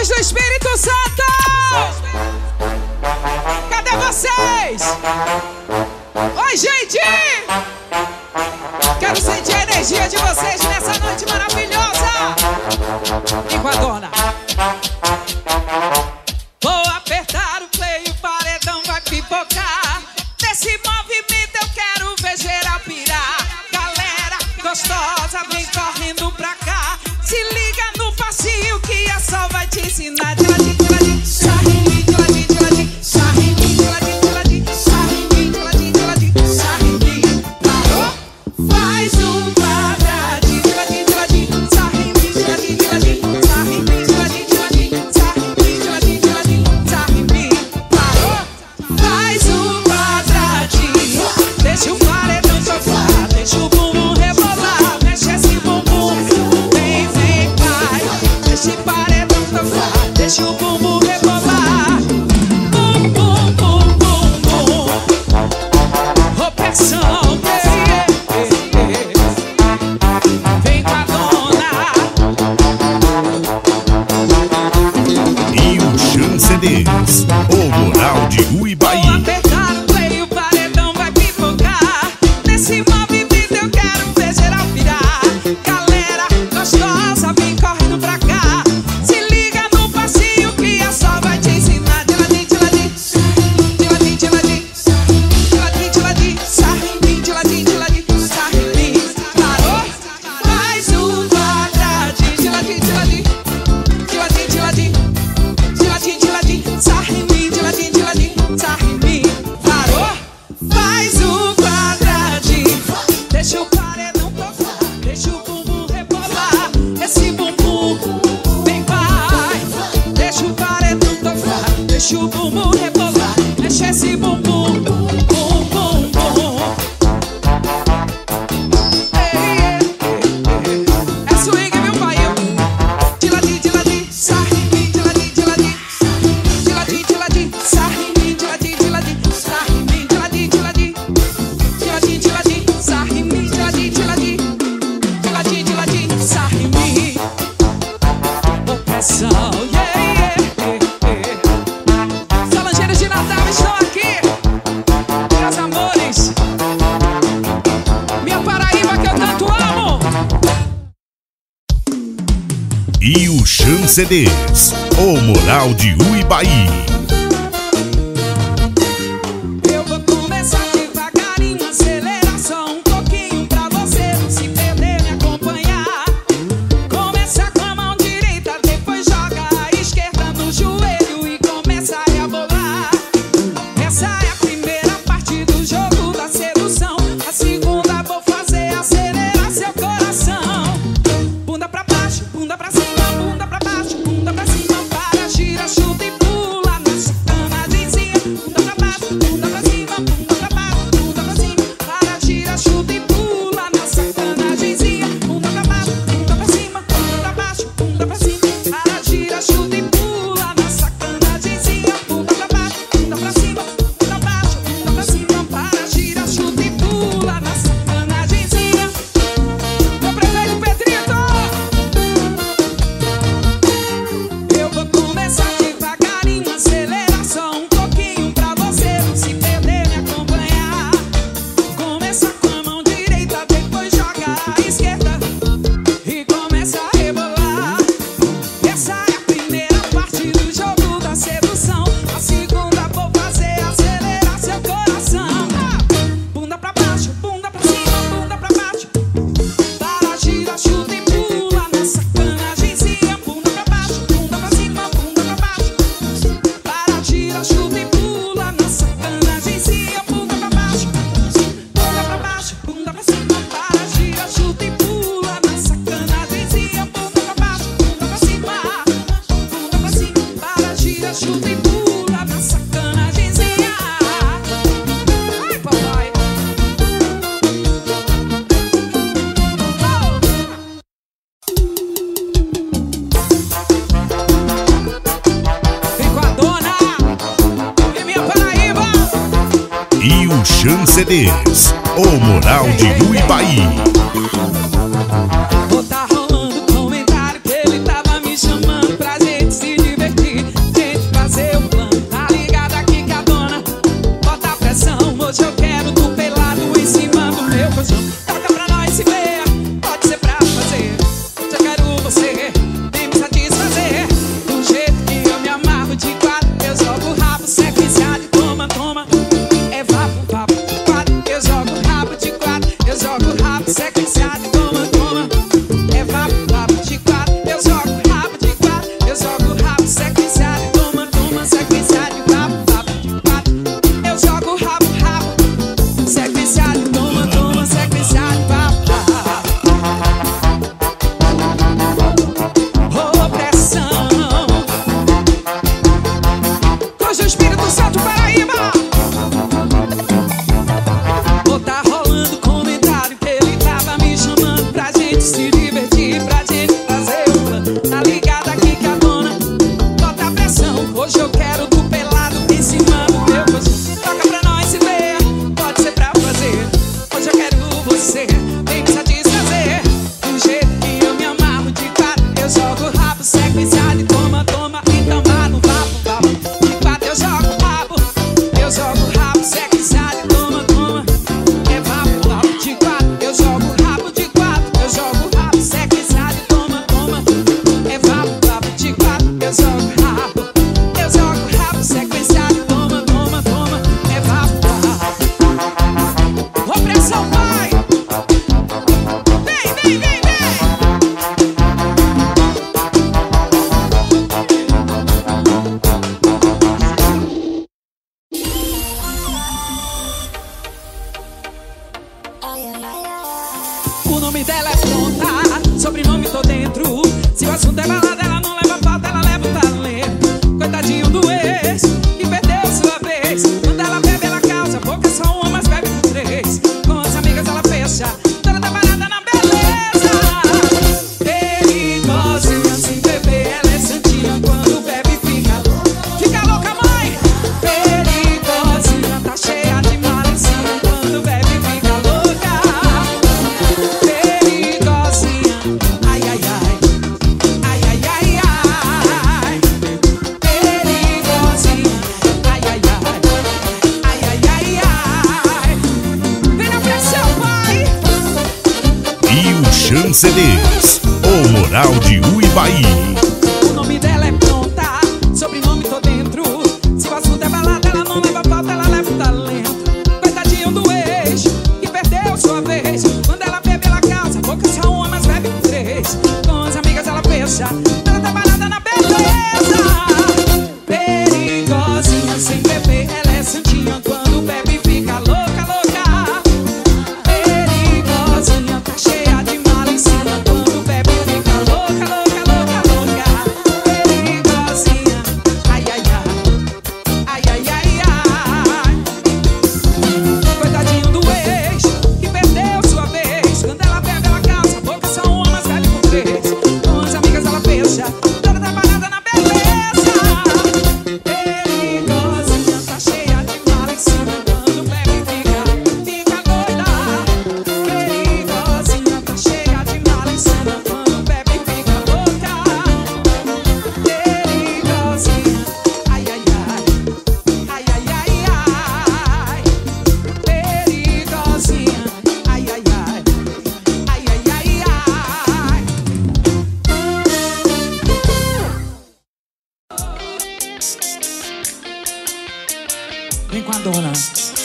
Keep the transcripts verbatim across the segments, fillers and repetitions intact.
Amigos do Espírito Santo! Cadê vocês? Oi, gente! Quero sentir a energia de vocês nessa noite maravilhosa! E com a dona. Vou apertar o play, o paredão vai pipocar. Nesse movimento eu quero ver geral pirar. Galera gostosa, vem correndo pra cá. Se liga no passinho que a Sol vai te ensinar. De ladinho, de ladinho, sarre em mim, de ladinho, de ladinho, sarre em mim, de ladinho, de ladinho, sarre em mim, de ladinho, de ladinho, sarre em mim. Parou? Faz um quadradinho, de ladinho, de ladinho, sarre em mim, de ladinho, de ladinho, sarre em mim, de ladinho, de ladinho, sarre em mim, de ladinho, de ladinho, sarre em mim. Parou? Faz um quadradinho, deixa o paredão sofrer, deixa o bumbum rebolar, mexe esse bumbum, vem, vem, vai, deixa o paredão sofrer, deixa o bumbum rebolar, bum, bum, bum, bum, bum, opressão, yeah, yeah, yeah. Vem com a dona. E o Chan C Ds, o Moral de Uibaí. Vou apertar o play, o paredão vai pipocar. Nesse movimento eu quero ver geral virar. Galera gostosa, vem correndo pra cá. Se liga no passinho que a Sol vai te ensinar. De ladinho, de ladinho, de ladinho, de ladinho, de ladinho, de ladinho, sarre em mim, de ladinho, de ladinho, sarre em mim. Parou? Faz um quadradinho, de ladinho, de ladinho, de ladinho, de ladinho, de ladinho, de ladinho, sarre em mim, de ladinho, de ladinho, sarre em mim. Parou? Faz um quadradinho, deixa o paredão tocar, deixa o bumbum rebolar, esse bumbum vem, vai, deixa o paredão tocar, deixa o bumbum rebolar, mexe esse bumbum, bum, bum, bum. Ei, ei, ei, ei. É swing, meu pai. De ladinho, de ladinho, sarre em mim, de ladinho, de ladinho, de ladinho, de ladinho, sarre em mim, de ladinho, de ladinho, sarre em mim, de ladinho, de ladinho, de ladinho, de ladinho, sarre em mim, de ladinho, de ladinho, de ladinho, de ladinho, sarre em mim. Opressão, yeah, yeah, yeah, yeah. Salangeiros de Natal estão aqui, meus amores. Minha Paraíba que eu tanto amo. E o Chan C Ds, o Moral de Uibaí. Eu vou começar devagarinho, acelerar só um pouquinho pra você não se perder, me acompanhar. Começa com a mão direita, depois joga a esquerda no joelho e começa a rebolar. Essa é a primeira parte do jogo da sedução. A segunda vou fazer acelerar seu coração. Bunda pra baixo, bunda pra cima, bunda pra baixo, bunda pra cima, para, gira, chuta e pula na sacanagemzinha. Bunda pra baixo, bunda pra cima, bunda pra baixo, bunda pra cima, para, gira, chuta e pula na sacanagemzinha. Bunda pra baixo, bunda pra cima, bunda pra baixo, bunda pra cima, para, gira, chuta e pula na sacanagemzinha. Bunda pra baixo, bunda pra cima, bunda pra baixo, bunda pra cima, para, gira, chuta e pula na sacanagemzinha. Meu prefeito Pedrito! Eu vou começar devagarinho, acelerar só um pouquinho pra você não se perder, me acompanhar. Começa com a mão direita, depois joga a esquerda e começa a rebolar. Essa é a primeira parte do jogo da sedução. A segunda vou fazer acelerar seu coração. Bunda pra baixo, bunda pra cima, bunda pra baixo, para, gira, chuta e pula na sacanagemzinha. Bunda pra baixo, bunda pra cima, bunda pra baixo, para, gira, chuta e pula na sacanagemzinha. Bunda pra baixo, bunda pra baixo, bunda pra cima, para, gira, chuta e pula na sacanagemzinha. Bunda pra baixo, bunda pra cima, bunda pra cima, para, gira, chuta e pula na sacanagemzinha. Ai, papai. Vem com a dona e minha Paraíba. E o Chan C Ds, o Moral de Uibaí. Ou tá rolando comentário que ele tava me chamando pra gente se divertir. Chun C Ds, o Moral de Uibaí. O nome dela é pronta, sobrenome tô dentro. Se o assunto é balada, ela não leva falta, ela leva o talento. Coitadinho do ex, que perdeu sua vez. Quando ela bebe, ela casa, boca só uma, mas bebe por três. Com as amigas ela fecha, ela tá parada na beleza. Perigosinha sem beber, ela é santinha. Quando bebe fica louca, louca. Perigosinha, tá cheia de mala em cima. Quando bebe fica louca, louca, louca, louca. Perigosinha, ai, ai, ai, ai, ai, ai, ai. Coitadinho do ex, que perdeu sua vez. Quando ela bebe, ela casa, boca só uma, mas bebe por três. Com as amigas ela fecha, ela tá parada na beleza. Perigosinha, tá cheia de mala em cima. Quando bebe fica, fica doida. Perigosinha, tá cheia de mala em cima. Quando bebe fica louca. Perigosinha, ai, ai, ai, ai, ai, ai, ai. Perigosinha, ai, ai, ai, ai, ai, ai, ai. Vem com a dona.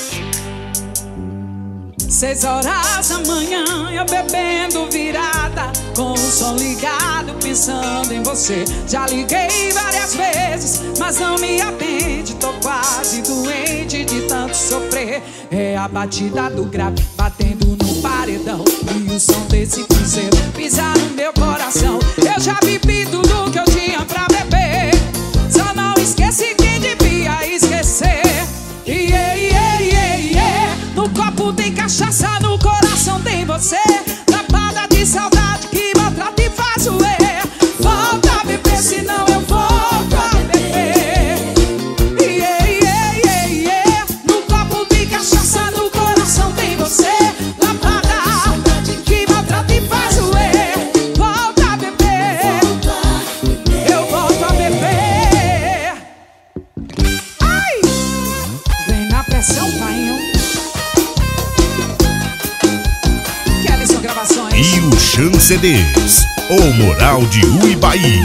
Seis horas da manhã, eu bebendo virada, com o som ligado, pensando em você. Já liguei várias vezes, mas não me atende. Tô quase doente de tanto sofrer. É a batida do grave batendo no paredão, e o som desse cruzeiro pisar no meu coração. Eu já bebi tudo que eu tinha pra beber, só não esqueci quem devia esquecer. Yeah, yeah, yeah, yeah. No copo tem cachaça, no coração tem você. Lapada de saudade que maltrata e faz doer. Volta a beber, senão eu volto a beber. Yeah, yeah, yeah, yeah. No copo tem cachaça, no coração tem você. Lapada que maltrata e faz doer. Volta a beber, eu volto a beber. Ai! Vem na pressão, painho. Kellyson Gravações. E o Chun C Ds, o Moral de Uibaí.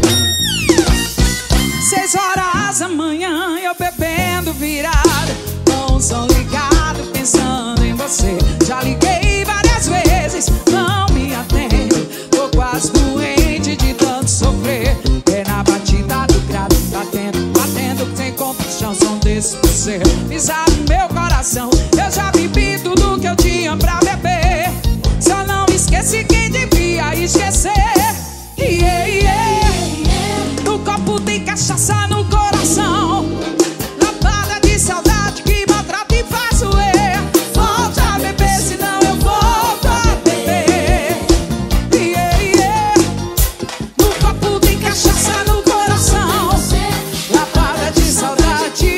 Seis horas da manhã, eu bebendo virada, com o som ligado, pensando em você. Já liguei várias vezes, não me atende. Tô quase doente de tanto sofrer. É na batida do grave, batendo, batendo, sem compaixão. Som desse você pisar no meu coração. Eu já bebi tudo que eu tinha pra beber, só não esqueci quem devia esquecer. Yeah, yeah. No copo tem cachaça, no coração. Lapada de saudade que maltrata e faz doer. Volta a beber, senão eu volto a beber. Yeah, yeah. No copo tem cachaça, no coração. Lapada de saudade.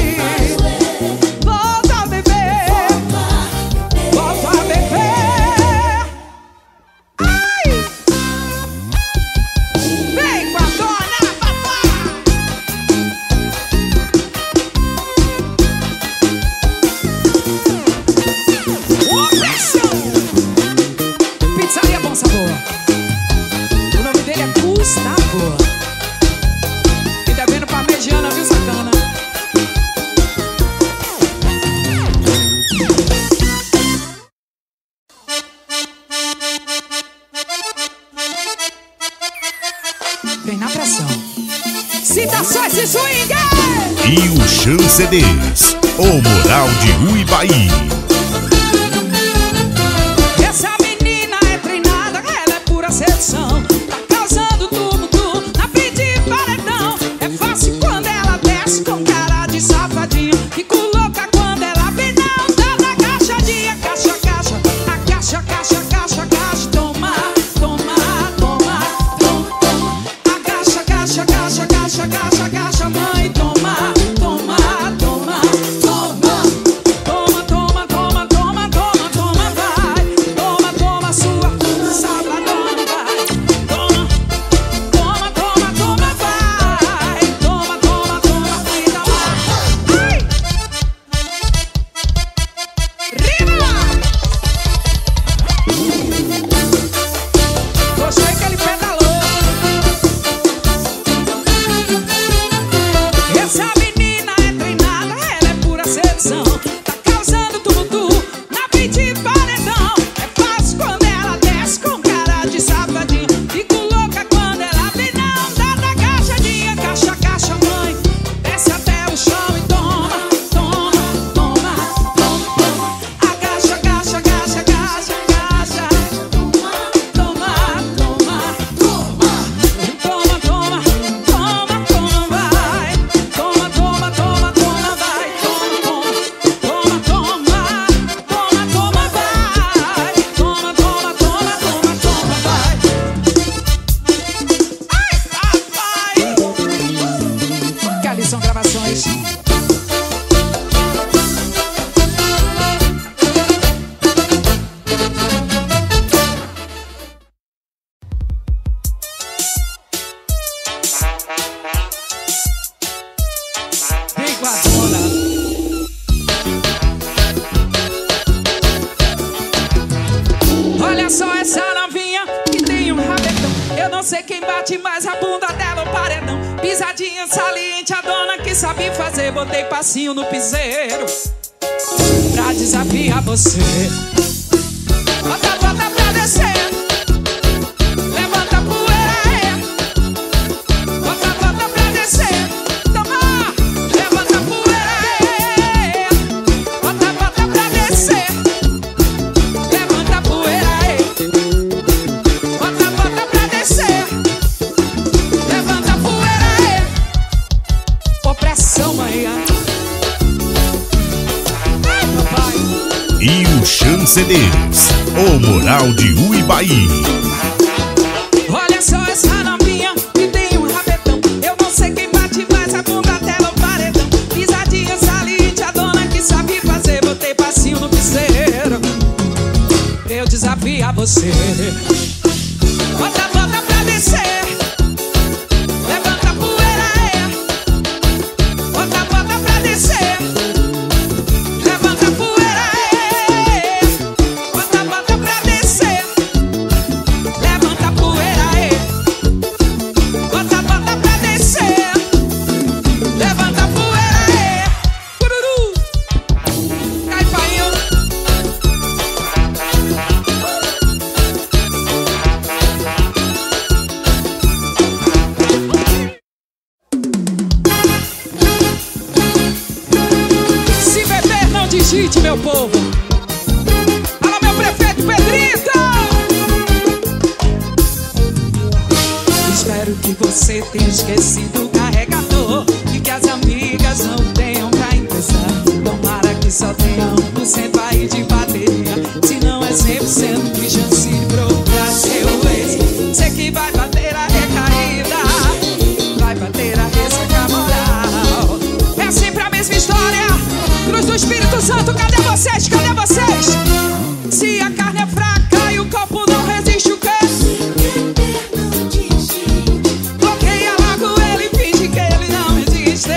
Volta a beber. Volta a beber. Ai! Vem com a dona, papai! Ô, pressão! Pizzaria Bom Sabor. O nome dele é Gustavo. E tá vendo pra mediana, viu, sacana? Vem na pressão. Citações de swing! E o Chun C Ds, o Moral de Uibaí. Essa menina é treinada, ela é pura sedução. Tá causando tumulto na frente de paredão. É fácil quando ela desce com cara de safadinha. Fico louca quando ela vem na onda da caixadinha. Caixa, caixa, a caixa, caixa, caixa, caixa. Toma, toma, toma, toma, toma. A caixa, caixa, caixa, caixa, caixa, caixa, mãe. Toma, toma, toma, toma. Toma, toma, toma. Pisadinha saliente, a dona que sabe fazer. Botei passinho no piseiro pra desafiar você. Bota, bota pra descer. Levanta a poeira, é. Bota, bota pra descer. Toma, levanta a poeira, é. Bota, bota pra descer. Levanta a poeira, é. Bota, bota pra descer. Levanta a poeira, é. Opressão, manhã. Ai, papai. E o Chan C Ds, o Moral de Uibaí. Olha só essa novinha que tem um rabetão. Eu não sei quem bate mais a bunda dela ou paredão. Pisadinha saliente, a dona que sabe fazer. Botei passinho no piseiro, eu desafio a você. Bota, bota pra descer. Levanta a poeira, é. Bota, bota pra descer. Levanta a poeira, é. Bota, bota pra descer. Levanta a poeira, é. Bota, bota pra descer. Levanta a poeira, é. Cururu. Cai, painho. Se beber, não digite, meu povo. Alô, meu prefeito Pedrito. Espero que você tenha esquecido o carregador e que as amigas não tenham pra emprestar. Tomara que só tenha um por cento aí de bateria. Se não é cem por cento de chance de procurar seu ex. Sei que vai bater a recaída, vai bater a ressaca moral. É sempre a mesma história. Cruz do Espírito Santo, cadê vocês? Cadê vocês? Se a carne é fraca e o corpo não resiste, o quê? Bloqueia logo ele, finge que ele não existe.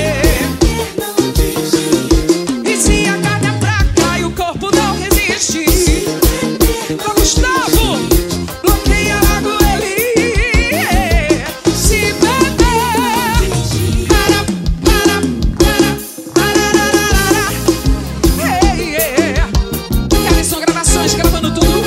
E se a carne é fraca e o corpo não resiste, ô Gustavo, bloqueia logo ele. Se beber, para, para, para, para, hey, yeah. Kellyson Gravações, gravando tudo.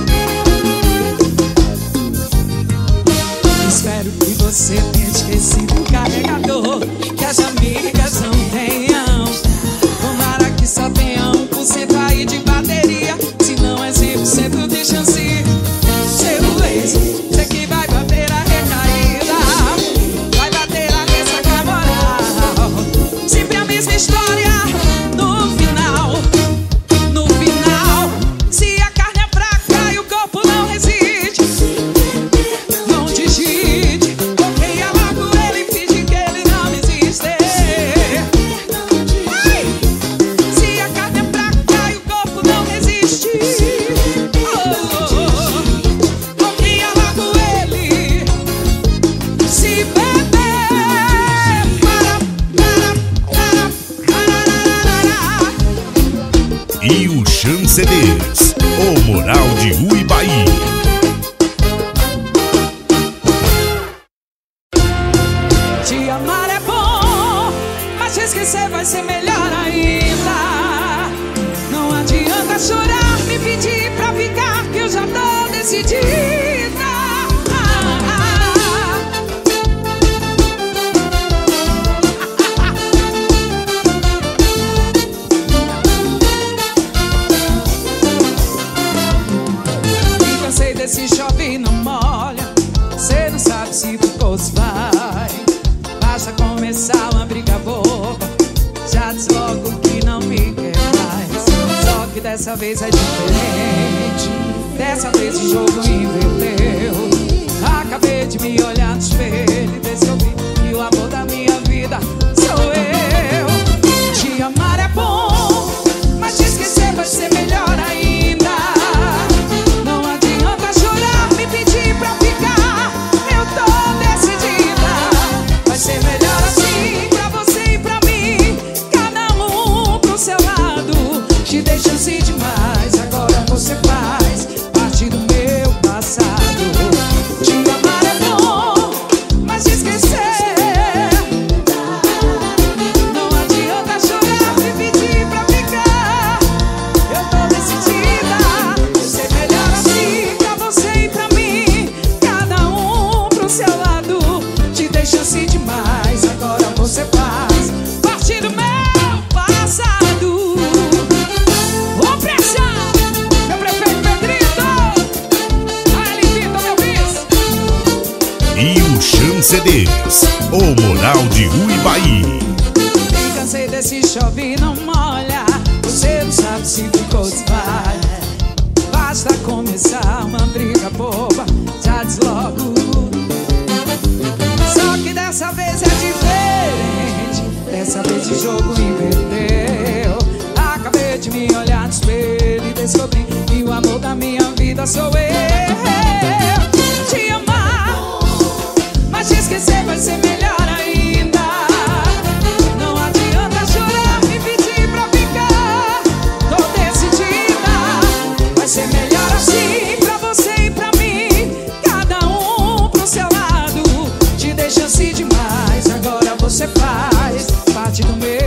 Espero que você tenha esquecido o carregador, que as amigas não tenham. Tomara que só tenha um por cento aí de bateria. Se não é cem por cento de chance, seu ex, sei que vai bater a recaída, vai bater a ressaca moral. Sempre a mesma história. No final, no final, se a carne é fraca e o corpo não resiste, não digite, bloqueia logo ele, finge que ele não existe. Ai! Se a carne é fraca e o corpo não resiste, oh, bloqueia logo ele. Se beber, para, para, para, para. E o Chan C Ds, o Moral de Uibaí. Te amar é bom, mas te esquecer vai ser melhor ainda. Não adianta chorar, me pedir pra ficar, que eu já tô decidida. Ah, ah. E cansei desse chove e não molha. Cê não sabe se ficou ou se vai. Basta começar uma briga boba, já diz logo que não me quer mais. Só que dessa vez é diferente. Dessa vez o jogo inverteu. Acabei de me olhar no espelho e descobri que o amor da minha vida sou eu. Te amar é bom, mas te esquecer vai ser melhor ainda. Não adianta chorar, me pedir pra ficar, eu tô decidida. Vai ser melhor assim, pra você e pra mim, cada um pro seu lado. Te dei chance demais, agora você faz parte do meu passado. Te amar é bom, mas te esquecer o Moral de Uibaí. Me cansei desse chove e não molha. Você não sabe se ficou desvalha. Basta começar uma briga boba, já deslogo. Só que dessa vez é diferente. Dessa vez o jogo inverteu. Acabei de me olhar no espelho e descobri que o amor da minha vida sou eu. Te amar, mas te esquecer vai ser melhor ainda. Não adianta chorar, me pedir pra ficar. Tô decidida, vai ser melhor assim pra você e pra mim. Cada um pro seu lado. Te dei chance demais, agora você faz parte do meu.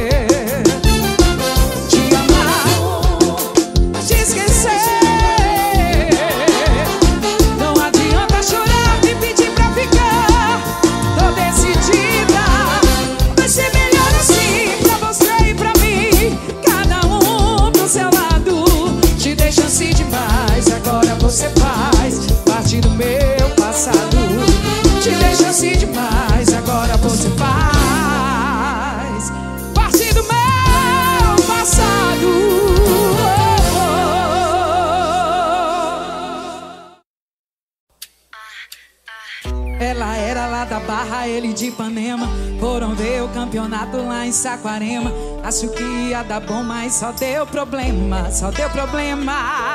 Te amar, mas te esquecer. Não adianta chorar, me pedir pra ficar. Tô decidida, vai ser melhor assim pra você e pra mim. Cada um pro seu lado. Te dei chance demais, agora você faz parte do meu passado. Te dei chance demais, agora você faz parte do meu passado. Ela era lá da Barra, ele de Ipanema. Foram ver o campeonato lá em Saquarema. Acho que ia dar bom, mas só deu problema. Só deu problema.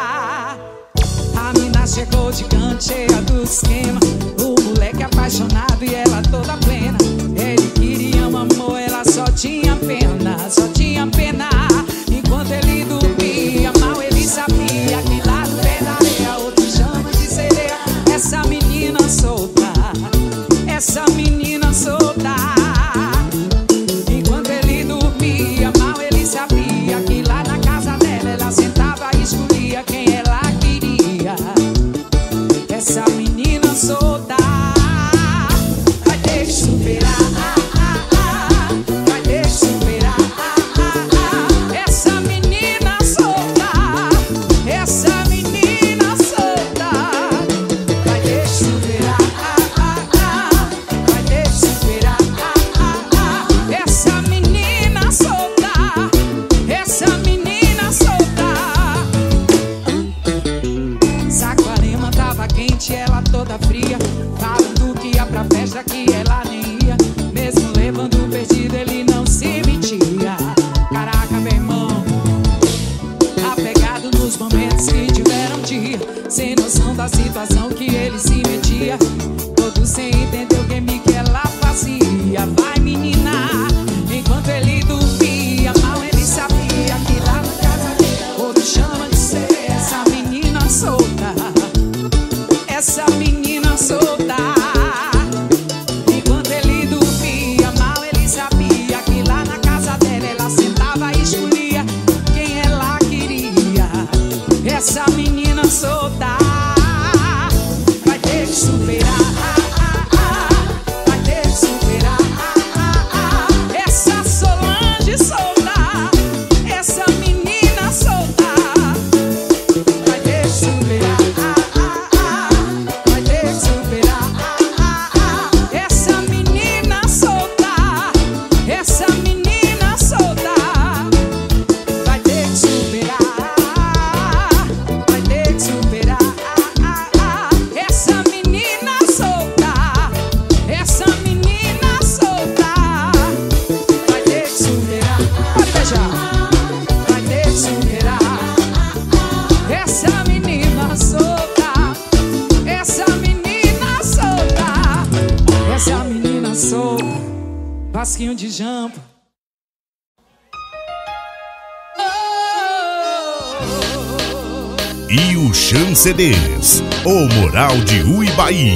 A mina chegou gigante, cheia do esquema. O moleque apaixonado e ela toda plena. Ele queria um amor, ela só tinha pena. Só tinha pena. Enquanto ele dormia, mal ele sabia que lá no pé da areia outro chama de sereia. Essa menina solta, essa menina solta. Enquanto ele dormia, mal ele sabia que lá na casa dela ela sentava e escolhia quem ela queria. Essa menina solta vai ter que superar, vai ter que superar. Essa menina solta, essa menina solta vai ter que superar, vai ter que superar. Essa menina solta, essa menina solta. Saquarema tava quente, ela toda fria, falando que ia pra festa que ela nem ia. Mesmo levando perdido, ele não se metia. Caraca, meu irmão, apegado nos momentos que tiveram dia, sem noção da situação que ele se metia. Todo sem entender o game que ela fazia. Vai, menina, enquanto ele dormia, mal ele sabia que lá na casa dele outro chama de ser. Essa menina solta, essa menina solta. Enquanto ele dormia, mal ele sabia que lá na casa dela ela sentava e escolhia quem ela queria. Essa menina solta vai ter que superar, vai ter que superar. Essa Solange solta, essa menina solta vai ter que superar, vai ter que superar. Essa menina solta, essa menina solta vai ter que superar, vai ter que superar. Essa menina solta, essa menina solta vai ter que superar. Pode beijar. Vai ter que superar. Essa menina solta, essa menina solta, essa menina solta. Vasquinho de jampa. E o Chan C Ds, o Moral de Uibaí.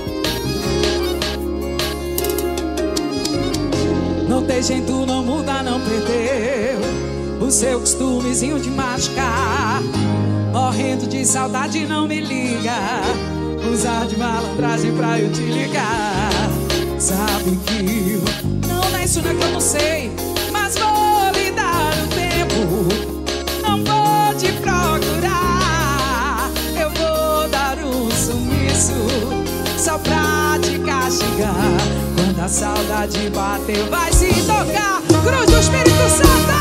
Não tem jeito, não muda, não perdeu o seu costumezinho de machucar. Morrendo de saudade, não me liga. Usar de malandragem pra eu te ligar. Sabe que não é isso, não é que eu não sei, mas vou lhe dar o tempo. Não vou te procurar, eu vou dar um sumiço só pra te castigar. Quando a saudade bater, vai se tocar. Cruz do Espírito Santo.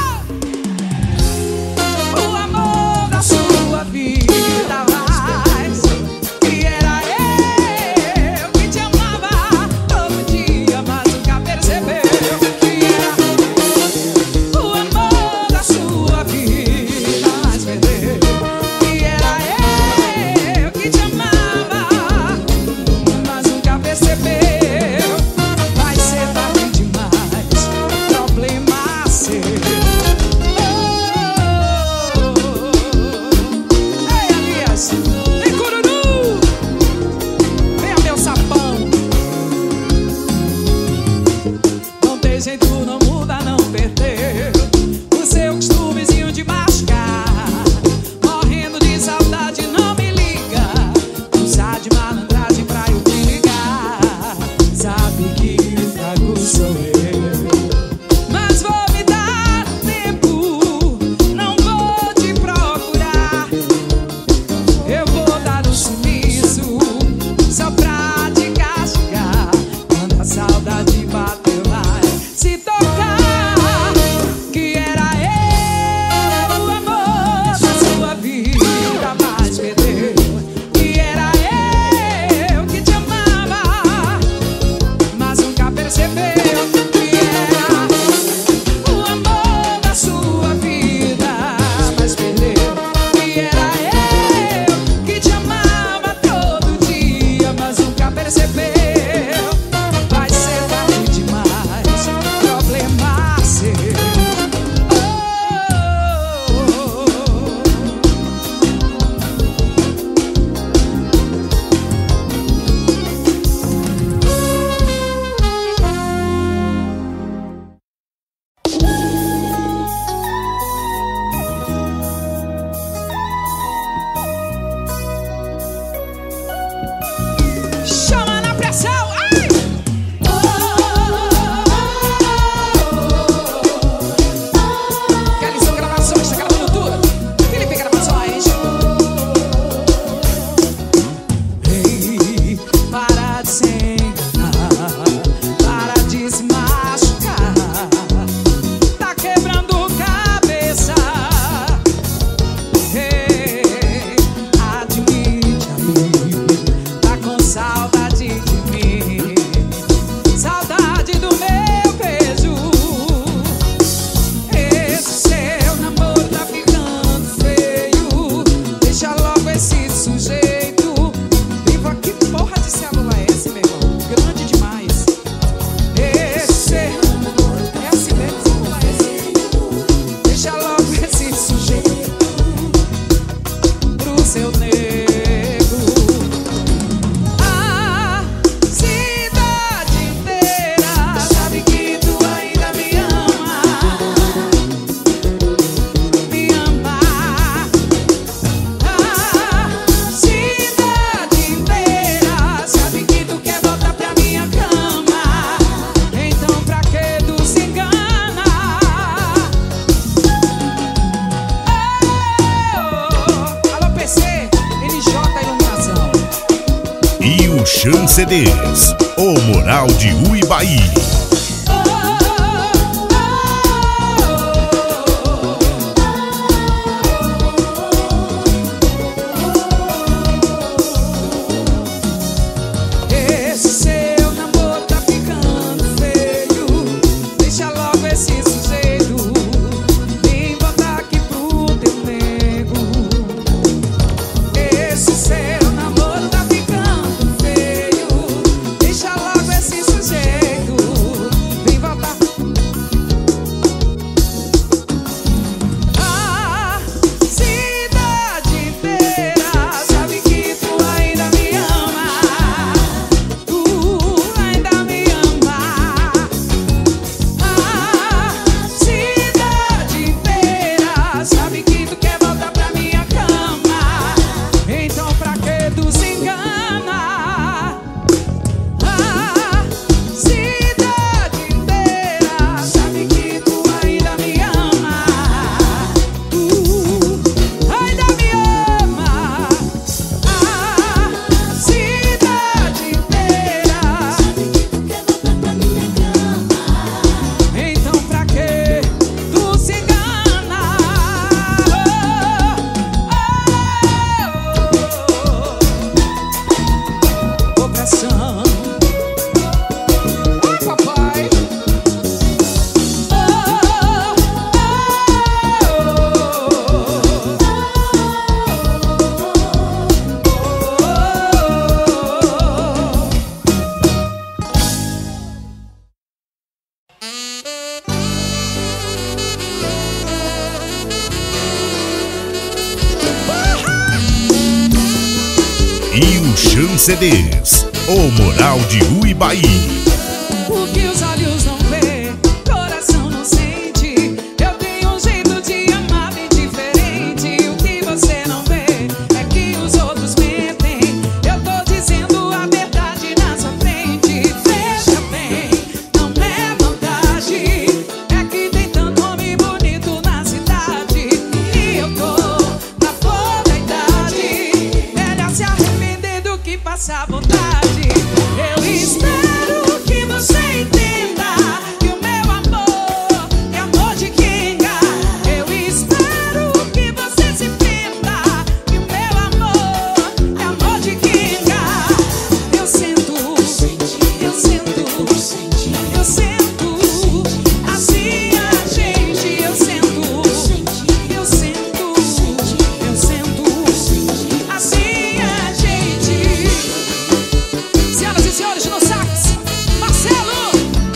O amor da sua vida mais, que era eu que te amava todo dia, mas nunca percebeu que era o amor da sua vida mais, perdeu. Que era eu que te amava, mas nunca percebeu. Vai ser tarde demais, problema seu. Ei, Elias, vem cururu, venha meu sapão. Não tem jeito, não muda, não perdeu o seu costumezinho de machucar. Morrendo de saudade, não me liga. Usar de malandragem pra eu te ligar. Sabe que o fraco sou eu, mas vou me dar tempo, não vou te procurar. Eu vou dar um sumiço só pra te castigar. Quando a saudade bater, vai se tocar. Que era eu, o amor da sua vida mais, perdeu. Que era eu que te amava, mas nunca percebeu. Que era o amor da sua vida mais, perdeu. Que era eu que te amava todo dia, mas nunca percebeu. Vai ser tarde demais, problema seu. Chama na pressão, ai! Kellyson Gravações, tá gravando tudo. Felipe Gravações. Ei, para de se enganar, para de se machucar. Tá quebrando cabeça. Ei, admite aí, tá com saudade de mim, saudade do meu beijo. Esse seu namoro tá ficando feio, deixa logo esse sujeito. Viva, que porra de celular é esse, meu irmão? Grande demais. Esse seu namoro é assim mesmo, celular é esse. Deixa logo esse sujeito pro seu nego. A cidade inteira sabe que tu ainda me ama, me ama. A cidade inteira sabe que tu quer voltar pra minha cama. Então pra que tu se engana? Oh, alô P C, N J Iluminação. E o Chan C Ds, o Moral de Uibaí. Esse seu namoro tá ficando feio, deixa logo esse sujeito, vem voltar aqui pro teu nego. Esse seu namoro tá ficando feio, deixa logo esse sujeito, Chan C Ds, o Moral de Uibaí. O que os olhos não vê, coração não sente. Eu tenho um jeito de amar bem diferente. O que você não vê é que os outros mentem. Eu tô dizendo a verdade na sua frente. Veja bem, não é maldade. É que tem tanto homem bonito na cidade. E eu tô na flor da idade. Melhor se arrepender do que passar vontade. Eu espero que você entenda que o meu amor é amor de quenga. Eu espero que você se prenda que o meu amor é amor de quenga. Eu sinto, eu sinto, eu sinto assim a gente. Eu sinto, eu sinto, eu sinto assim a gente. Senhoras e senhores, no sax, Marcelo.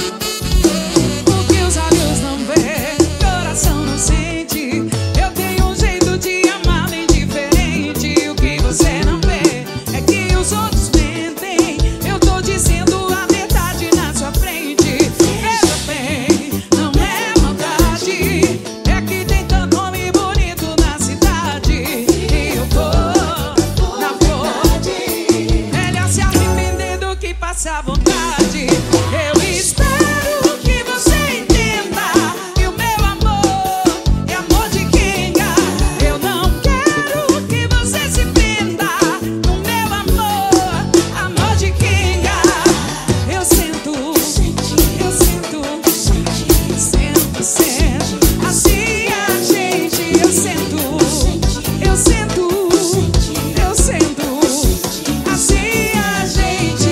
O que os olhos não vê, coração não sente. Eu tenho um jeito de amar bem diferente. O que você não vê é que os outros mentem. Eu tô dizendo a verdade na sua frente. Veja bem, não é maldade. É que tem tanto homem bonito na cidade. E eu tô na flor. Melhor se arrepender do que passar vontade. Eu espero que você entenda que o meu amor é amor de quenga. Eu não quero que você se prenda no meu amor, amor de quenga. Eu sinto, eu sinto, sinto, sinto assim a gente. Eu sinto, eu sinto, eu sinto assim a gente.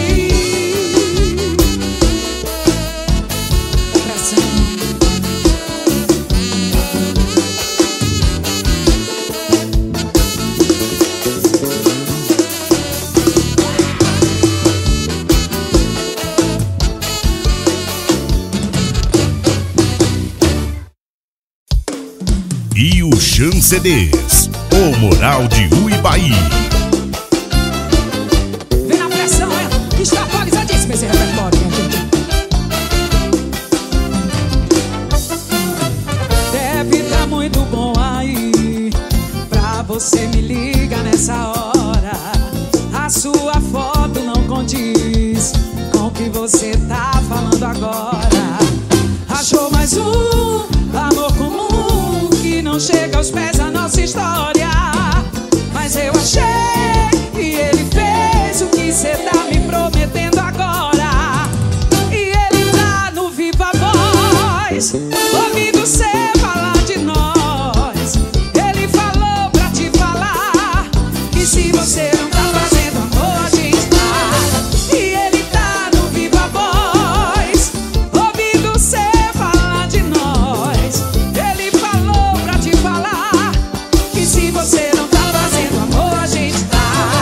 Pressão. E o Chan C Ds, o Moral de Uibaí. Vem na pressão, é? Está atualizadíssimo esse repertório, minha gente. Deve tá muito bom aí pra você me liga nessa hora. A sua foto não condiz com o que você tá falando agora. Achou mais um amor comum que não chega aos pés da nossa história. Mas eu achei e ele fez o que cê tá me prometendo agora. E ele tá no Viva Voz, ouvindo cê falar de nós. Ele falou pra te falar que se você não tá fazendo amor, a gente tá. E ele tá no Viva Voz, ouvindo cê falar de nós. Ele falou pra te falar que se você não tá fazendo amor, a gente tá.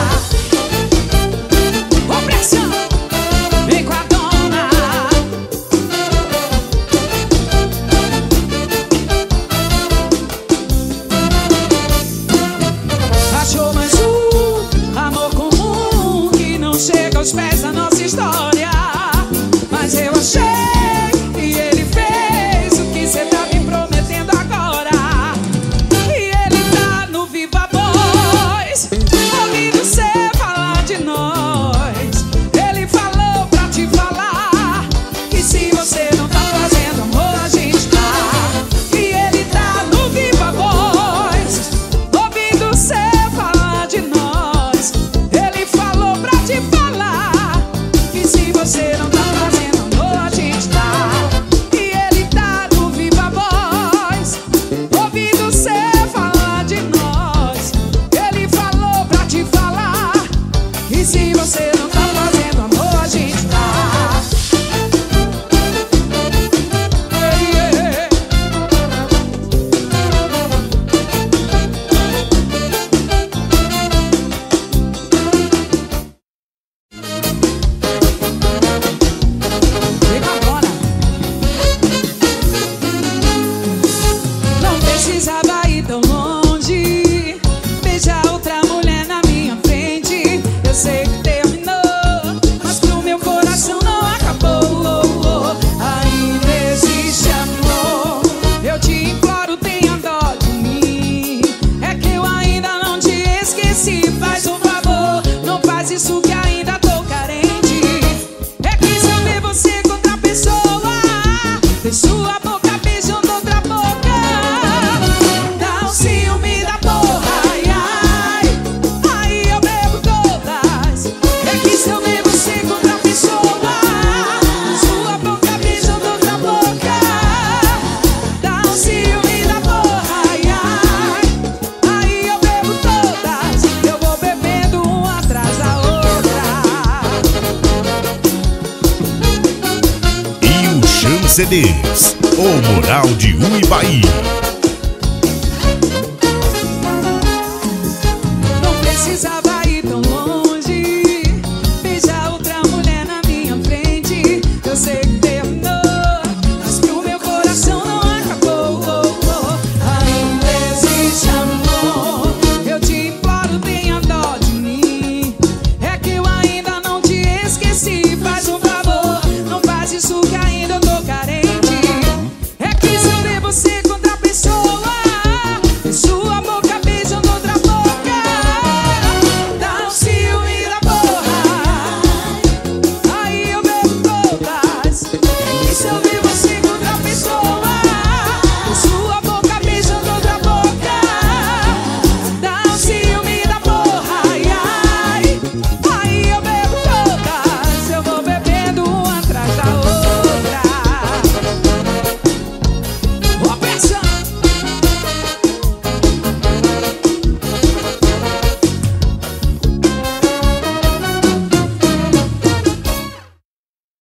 Ô pressão, vem com a dona. C Ds, o Moral de Uibaí. Não precisava